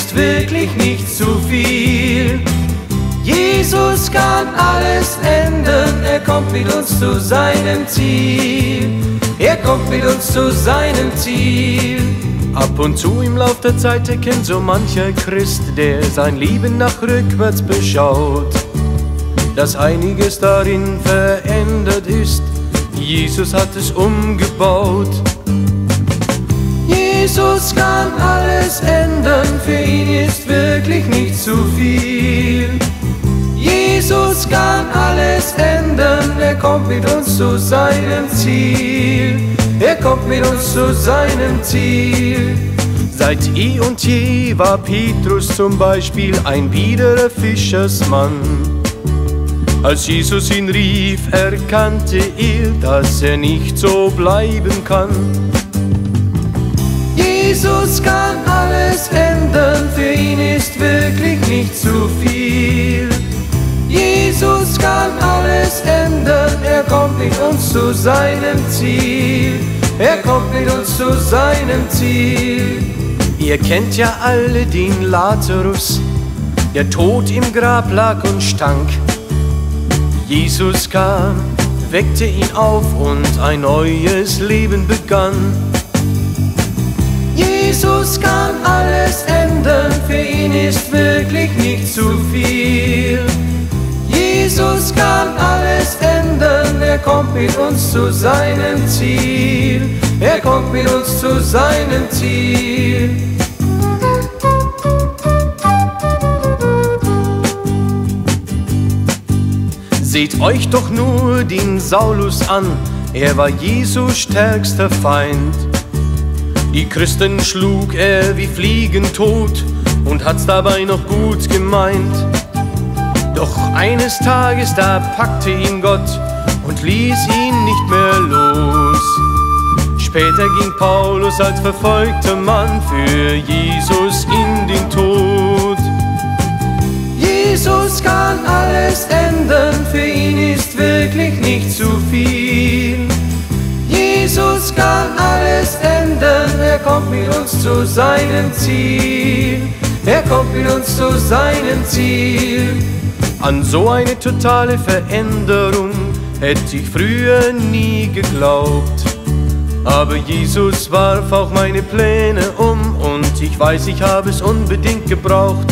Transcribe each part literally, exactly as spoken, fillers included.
ist wirklich nicht zu viel. Jesus kann alles ändern, er kommt mit uns zu seinem Ziel. Er kommt mit uns zu seinem Ziel. Ab und zu im Lauf der Zeit erkennt so mancher Christ, der sein Leben nach rückwärts beschaut, dass einiges darin verändert ist. Jesus hat es umgebaut. Jesus kann alles ändern, für ihn ist wirklich nicht zu viel. Jesus kann alles ändern, er kommt mit uns zu seinem Ziel. Er kommt mit uns zu seinem Ziel. Seit eh und je war Petrus zum Beispiel ein biederer Fischersmann. Als Jesus ihn rief, erkannte er, dass er nicht so bleiben kann. Jesus kann alles ändern, für ihn ist wirklich nicht zu viel. Jesus kann alles ändern, er kommt mit uns zu seinem Ziel. Er kommt mit uns zu seinem Ziel. Ihr kennt ja alle den Lazarus, der tot im Grab lag und stank. Jesus kam, weckte ihn auf und ein neues Leben begann. Jesus kann alles ändern, für ihn ist wirklich nicht zu viel. Jesus kann alles ändern, er kommt mit uns zu seinem Ziel. Er kommt mit uns zu seinem Ziel. Seht euch doch nur den Saulus an, er war Jesu stärkster Feind. Die Christen schlug er wie Fliegen tot und hat's dabei noch gut gemeint. Doch eines Tages, da packte ihn Gott und ließ ihn nicht mehr los. Später ging Paulus als verfolgter Mann für Jesus in den Tod. Jesus kann alles ändern, für ihn ist wirklich nicht zu viel. Jesus kann alles ändern, er kommt mit uns zu seinem Ziel. Er kommt mit uns zu seinem Ziel. An so eine totale Veränderung hätte ich früher nie geglaubt. Aber Jesus warf auch meine Pläne um und ich weiß, ich habe es unbedingt gebraucht.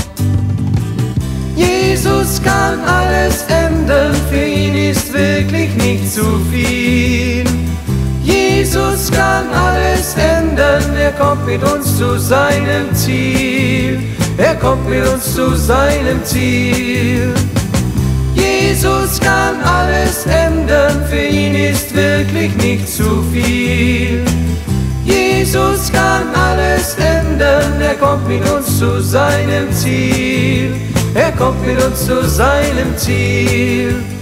Jesus kann alles ändern, für ihn ist wirklich nicht zu viel. Jesus kann alles ändern, er kommt mit uns zu seinem Ziel. Er kommt mit uns zu seinem Ziel. Jesus kann alles ändern, für ihn ist wirklich nicht zu viel. Jesus kann alles ändern, er kommt mit uns zu seinem Ziel. Er kommt mit uns zu seinem Ziel.